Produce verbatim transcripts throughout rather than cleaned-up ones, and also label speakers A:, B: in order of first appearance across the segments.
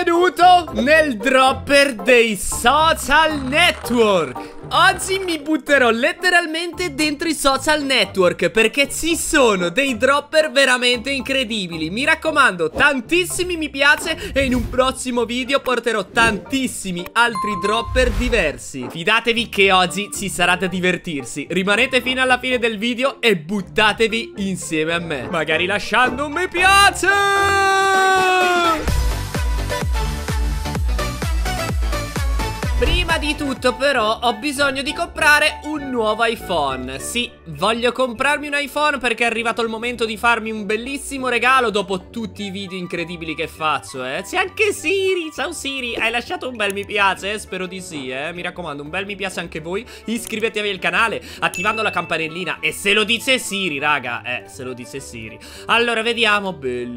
A: Benvenuto nel dropper dei social network. Oggi mi butterò letteralmente dentro i social network perché ci sono dei dropper veramente incredibili. Mi raccomando, tantissimi mi piace e in un prossimo video porterò tantissimi altri dropper diversi. Fidatevi che oggi ci sarà da divertirsi. Rimanete fino alla fine del video e buttatevi insieme a me, magari lasciando un mi piace. Prima di tutto però ho bisogno di comprare un nuovo iPhone. Sì, voglio comprarmi un iPhone perché è arrivato il momento di farmi un bellissimo regalo dopo tutti i video incredibili che faccio, eh. C'è anche Siri, ciao Siri, hai lasciato un bel mi piace? Spero di sì, eh. Mi raccomando, un bel mi piace anche voi. Iscrivetevi al canale attivando la campanellina. E se lo dice Siri, raga, eh, se lo dice Siri. Allora, vediamo,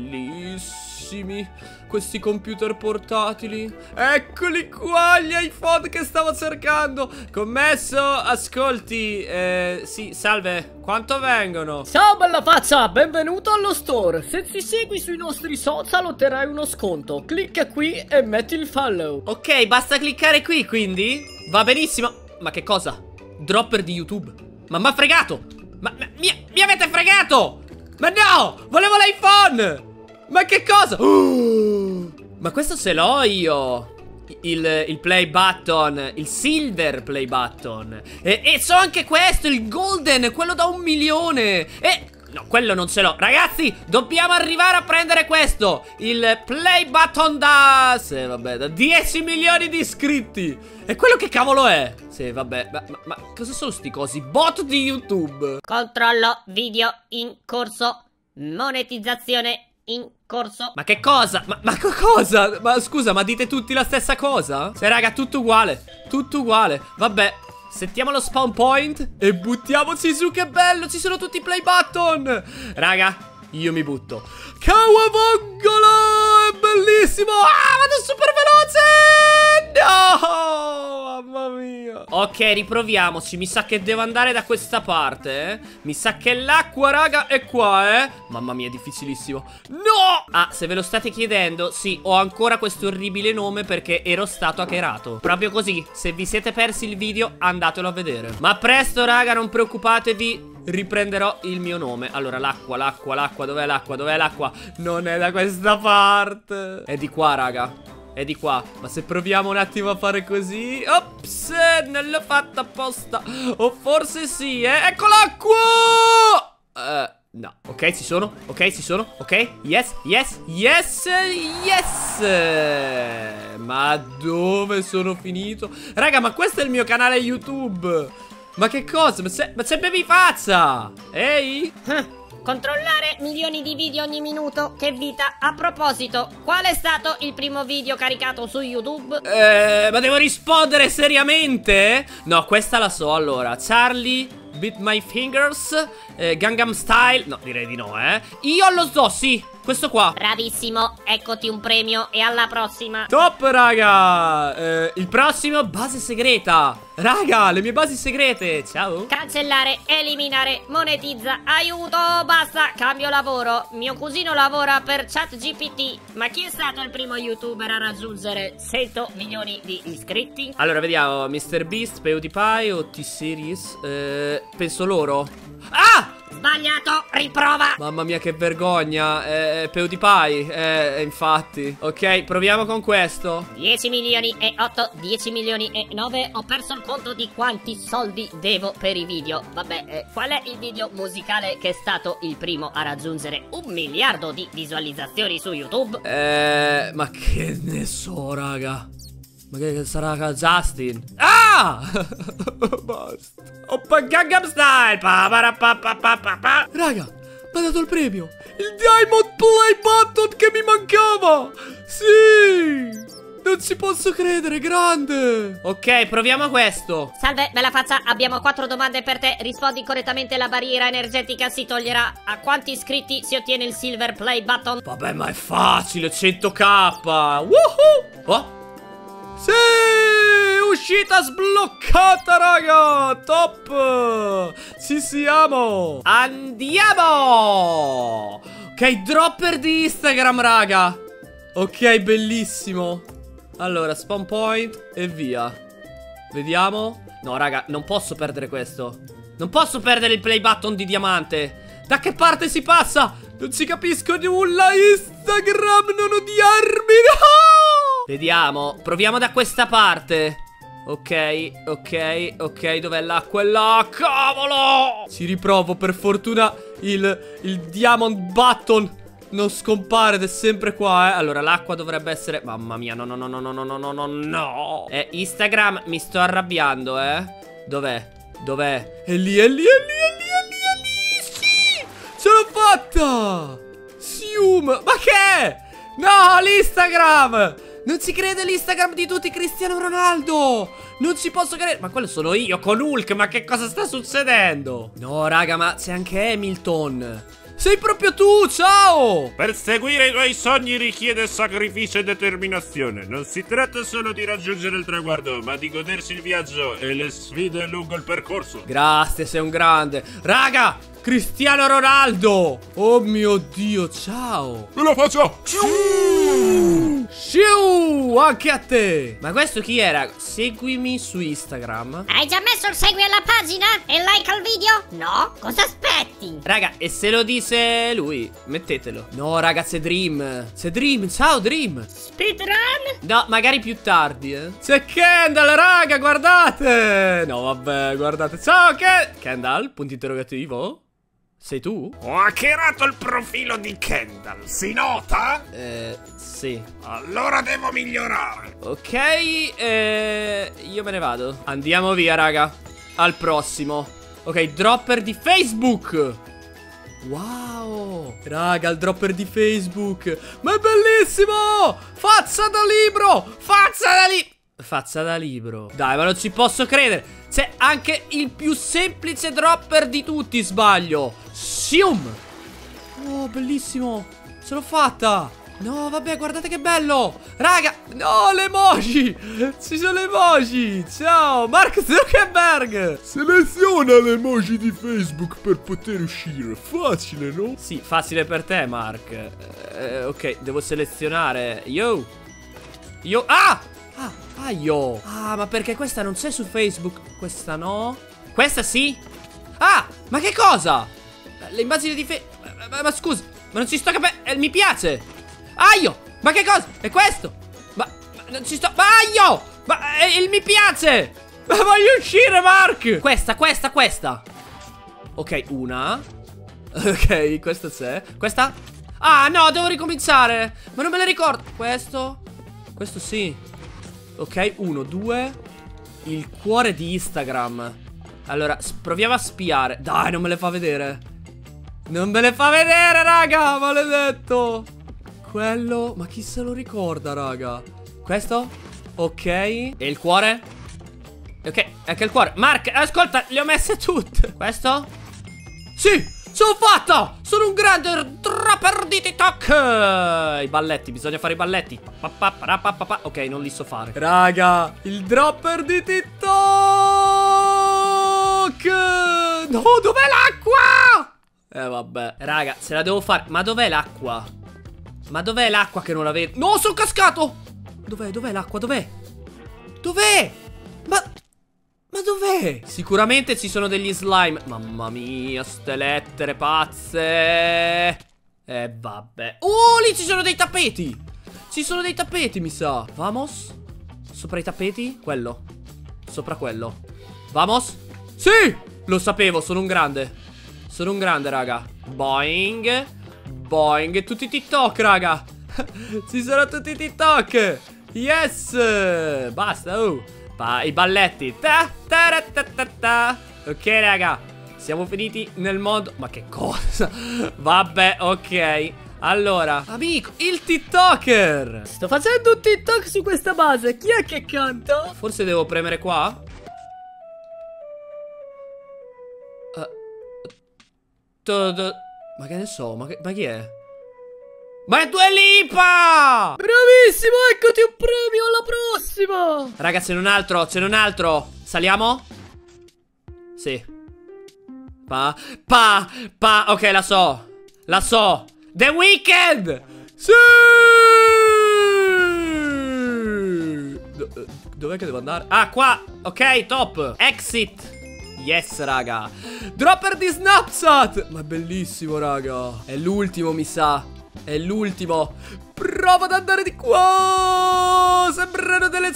A: bellissimi questi computer portatili. Eccoli qua gli iPhone che stavo cercando. Commesso, ascolti, eh, sì, salve, quanto vengono?
B: Ciao bella faccia, benvenuto allo store. Se ci segui sui nostri social otterrai uno sconto. Clicca qui e metti il follow.
A: Ok, basta cliccare qui quindi? Va benissimo. Ma che cosa? Dropper di YouTube? Ma m'ha fregato. Ma, ma mi, mi avete fregato. Ma no, volevo l'iPhone. Ma che cosa? Uh, ma questo ce l'ho io. Il, il play button, il silver play button. E, e so anche questo, il golden, quello da un milione. E no, quello non ce l'ho. Ragazzi, dobbiamo arrivare a prendere questo, il play button da... Sì, vabbè, da dieci milioni di iscritti. E quello che cavolo è? Sì, vabbè, ma, ma, ma cosa sono sti cosi? Bot di YouTube.
C: Controllo video in corso. Monetizzazione in corso.
A: Ma che cosa? Ma, ma che cosa? Ma scusa, ma dite tutti la stessa cosa? Cioè raga, tutto uguale. Tutto uguale. Vabbè, settiamo lo spawn point e buttiamoci su, che bello. Ci sono tutti i play button. Raga, io mi butto. Cavavongolo, è bellissimo. Ah, vado super veloce. No, mamma mia. Ok, riproviamoci. Mi sa che devo andare da questa parte, eh. Mi sa che l'acqua, raga, è qua, eh. Mamma mia, è difficilissimo. No. Ah, se ve lo state chiedendo, sì, ho ancora questo orribile nome perché ero stato hackerato. Proprio così. Se vi siete persi il video, andatelo a vedere. Ma presto, raga, non preoccupatevi, riprenderò il mio nome. Allora, l'acqua, l'acqua, l'acqua, dov'è l'acqua? Dov'è l'acqua? Non è da questa parte. È di qua, raga. È di qua. Ma se proviamo un attimo a fare così. Ops, non l'ho fatta apposta. O forse sì, eh. Ecco l'acqua. Eh, no. Ok, ci sono. Ok, ci sono. Ok, yes, yes, yes, yes. Ma dove sono finito? Raga, ma questo è il mio canale YouTube. Ma che cosa? Ma c'è Baby Faccia. Ehi.
C: Controllare milioni di video ogni minuto. Che vita. A proposito, qual è stato il primo video caricato su YouTube?
A: Eh, ma devo rispondere seriamente? No, questa la so. Allora, Charlie Beat My Fingers, eh, Gangnam Style. No, direi di no, eh. Io lo so, sì, questo qua.
C: Bravissimo, eccoti un premio e alla prossima.
A: Top, raga. eh, Il prossimo, base segreta. Raga, le mie basi segrete. Ciao.
C: Cancellare, eliminare, monetizza. Aiuto, basta, cambio lavoro. Mio cugino lavora per ChatGPT. Ma chi è stato il primo youtuber a raggiungere cento milioni di iscritti?
A: Allora, vediamo, MrBeast, PewDiePie o T-Series. eh, Penso loro. Ah!
C: Sbagliato, riprova.
A: Mamma mia, che vergogna. eh, PewDiePie, eh, infatti. Ok, proviamo con questo.
C: dieci milioni e otto, dieci milioni e nove. Ho perso il conto di quanti soldi devo per i video. Vabbè, eh, qual è il video musicale che è stato il primo a raggiungere un miliardo di visualizzazioni su YouTube?
A: Eh, ma che ne so, raga. Ma che sarà Justin? Ah! Basta. Oppa, Gangnam Style. Pa, pa, pa, pa, pa, pa, pa. Raga, mi ha dato il premio. Il Diamond Play Button che mi mancava. Sì. Non ci posso credere, grande. Ok, proviamo questo.
C: Salve, bella faccia, abbiamo quattro domande per te. Rispondi correttamente, la barriera energetica si toglierà. A quanti iscritti si ottiene il Silver Play Button?
A: Vabbè, ma è facile, cento k. Woohoo! Oh. Sì, uscita sbloccata, raga. Top. Ci siamo. Andiamo. Ok, dropper di Instagram, raga. Ok, bellissimo. Allora, spawn point e via. Vediamo. No, raga, non posso perdere questo. Non posso perdere il play button di diamante. Da che parte si passa? Non ci capisco nulla. Instagram, non odiarmi, no! Vediamo, proviamo da questa parte. Ok, ok, ok, dov'è l'acqua? È là, cavolo! Ci riprovo, per fortuna il, il diamond button non scompare ed è sempre qua, eh. Allora, l'acqua dovrebbe essere... Mamma mia, no, no, no, no, no, no, no, no, no, no. Eh, Instagram, mi sto arrabbiando, eh. Dov'è? Dov'è? È lì, è lì, è lì, è lì, è lì, è lì. Sì! Ce l'ho fatta! Sium! Ma che è? No, l'Instagram! Non ci crede l'Instagram di tutti, Cristiano Ronaldo! Non ci posso credere. Ma quello sono io con Hulk, ma che cosa sta succedendo? No, raga, ma c'è anche Hamilton. Sei proprio tu, ciao!
D: Perseguire i tuoi sogni richiede sacrificio e determinazione. Non si tratta solo di raggiungere il traguardo, ma di godersi il viaggio e le sfide lungo il percorso.
A: Grazie, sei un grande. Raga, Cristiano Ronaldo! Oh mio Dio, ciao!
D: Me la faccio!
A: Shiu, anche a te! Ma questo chi era? Seguimi su Instagram.
C: Hai già messo il segui alla pagina? E like al video? No? Cosa aspetti?
A: Raga, e se lo dice lui? Mettetelo. No, raga, c'è Dream. C'è Dream, ciao Dream.
C: Speedrun?
A: No, magari più tardi, eh. C'è Kendall, raga, guardate. No, vabbè, guardate. Ciao, Kendall. Kendall, punto interrogativo? Sei tu?
D: Ho hackerato il profilo di Kendall, si nota?
A: Eh, sì.
D: Allora devo migliorare.
A: Ok, eh, io me ne vado. Andiamo via, raga. Al prossimo. Ok, dropper di Facebook. Wow. Raga, il dropper di Facebook. Ma è bellissimo. Faccia da libro. Faccia da libro. Faccia da libro. Dai, ma non ci posso credere. C'è anche il più semplice dropper di tutti, sbaglio. Sium. Oh, bellissimo. Ce l'ho fatta. No, vabbè, guardate che bello. Raga, no, le emoji. Ci sono le emoji. Ciao, Mark Zuckerberg.
E: Seleziona le emoji di Facebook per poter uscire. Facile, no?
A: Sì, facile per te, Mark. eh, Ok, devo selezionare. Yo. Yo, ah. Ah, ah, io. Ah, ma perché questa non c'è su Facebook? Questa no? Questa sì? Ah, ma che cosa? Le immagini di fe... Ma, ma scusa, ma non ci sto capendo. Eh, mi piace. Ah, io. Ma che cosa? È questo? Ma, ma non ci sto... Ma io. Ma eh, il mi piace. Ma voglio uscire, Mark. Questa, questa, questa. Ok, una. Ok, questa c'è. Questa? Ah, no, devo ricominciare. Ma non me le ricordo. Questo. Questo sì. Ok, uno, due. Il cuore di Instagram. Allora, proviamo a spiare. Dai, non me le fa vedere. Non me le fa vedere, raga. Maledetto. Quello, ma chi se lo ricorda, raga? Questo? Ok. E il cuore? Ok, anche il cuore. Mark, ascolta, le ho messe tutte. Questo? Sì, ce l'ho fatta. Sono un grande dropper di TikTok. I balletti, bisogna fare i balletti. Ok, non li so fare. Raga, il dropper di TikTok. No, dov'è l'acqua? Eh, vabbè. Raga, se la devo fare. Ma dov'è l'acqua? Ma dov'è l'acqua che non la vedo? No, sono cascato. Dov'è? Dov'è l'acqua? Dov'è? Dov'è? Ma... Ma dov'è? Sicuramente ci sono degli slime. Mamma mia, ste lettere pazze. Eh, vabbè. Oh, lì ci sono dei tappeti. Ci sono dei tappeti, mi sa. Vamos. Sopra i tappeti? Quello. Sopra quello. Vamos. Sì, lo sapevo, sono un grande. Sono un grande, raga. Boing. Boing. Tutti TikTok, raga. Ci sono tutti TikTok. Yes. Basta, oh. Pa I balletti. Ta, ta, ta, ta, ta. Ok, raga, siamo finiti nel mondo. Ma che cosa? Vabbè, ok. Allora, amico, il TikToker.
B: Sto facendo un TikTok su questa base. Chi è che canta?
A: Forse devo premere qua. uh, to, to, Ma che ne so, ma, che, ma chi è? Ma è Dua Lipa!
B: Bravissimo, eccoti un premio, alla prossima!
A: Raga, ce n'è un altro, ce n'è un altro. Saliamo? Sì. Pa, pa, pa. Ok, la so. La so. The Weeknd! Sì! Dov'è che devo andare? Ah, qua. Ok, top. Exit. Yes, raga. Dropper di Snapchat. Ma è bellissimo, raga. È l'ultimo, mi sa. È l'ultimo. Prova ad andare di qua. Sembrano delle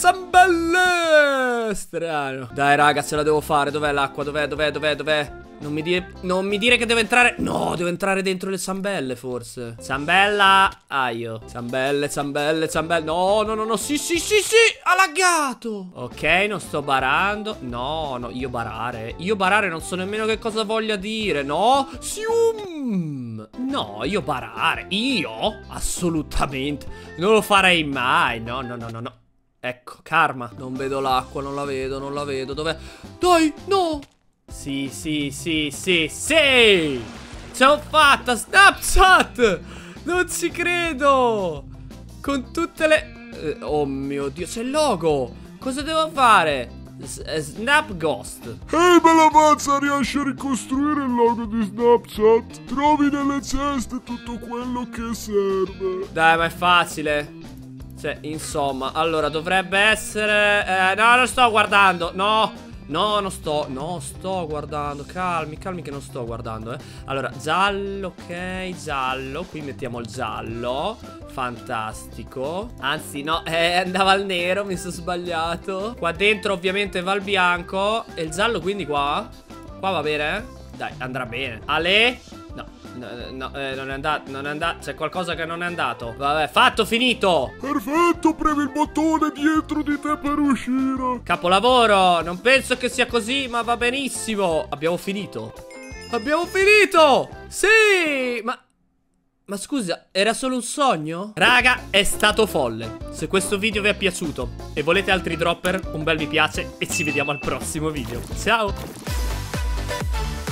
A: zambelle. Strano. Dai, raga, ce la devo fare. Dov'è l'acqua? Dov'è, dov'è, dov'è, dov'è? Non mi dire, non mi dire che devo entrare. No, devo entrare dentro le zambelle, forse. Zambella. Aio. Zambelle, zambelle, zambelle. No, no, no, no. Sì, sì, sì, sì. Ha laggato. Ok, non sto barando. No, no, io barare. Io barare non so nemmeno che cosa voglia dire. No. Sium. No, io barare. Io? Assolutamente. Non lo farei mai. No, no, no, no, no. Ecco, karma. Non vedo l'acqua, non la vedo, non la vedo. Dov'è? Dai, no. Sì, sì, sì, sì, sì. Ce l'ho fatta, Snapchat. Non ci credo. Con tutte le... eh, oh mio Dio, c'è il logo. Cosa devo fare? S Snap Ghost.
E: Ehi, hey, bella mazza, riesci a ricostruire il logo di Snapchat? Trovi nelle ceste tutto quello che serve.
A: Dai, ma è facile. Cioè, insomma, allora dovrebbe essere... Eh, no, non sto guardando, no. No, non sto, no, sto guardando. Calmi, calmi che non sto guardando, eh. Allora, giallo, ok, giallo. Qui mettiamo il giallo. Fantastico. Anzi, no, eh, andava al nero, mi sono sbagliato. Qua dentro ovviamente va il bianco. E il giallo quindi qua? Qua va bene? Dai, andrà bene. Ale? No. No, no eh, non è andato, non è andato. C'è qualcosa che non è andato. Vabbè, fatto, finito.
E: Perfetto, premi il bottone dietro di te per uscire.
A: Capolavoro, non penso che sia così, ma va benissimo. Abbiamo finito. Abbiamo finito. Sì, ma... Ma scusa, era solo un sogno? Raga, è stato folle. Se questo video vi è piaciuto e volete altri dropper, un bel mi piace e ci vediamo al prossimo video. Ciao.